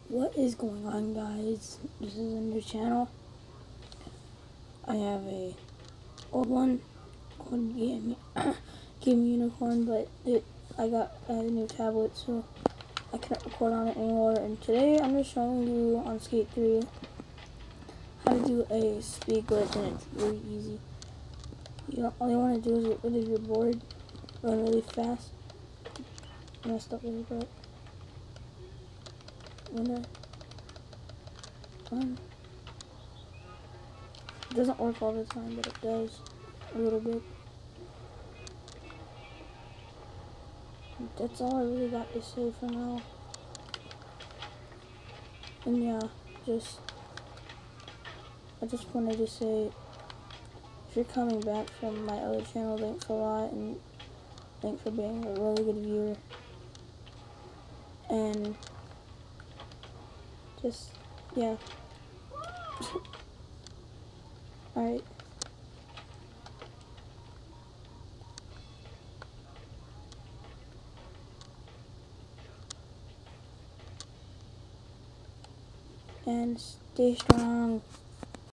What is going on, guys? This is a new channel. I have a old one called Game Unicorn, but I got a new tablet, so I can't record on it anymore. And today I'm just showing you on Skate 3 how to do a speed glitch, and it's really easy. All you want to do is get rid of your board, run really fast. I messed up there, but it doesn't work all the time, but it does a little bit. That's all I really got to say for now. And yeah, I just wanted to say, if you're coming back from my other channel, thanks a lot, and thanks for being a really good viewer. And just, yeah. Alright. And stay strong.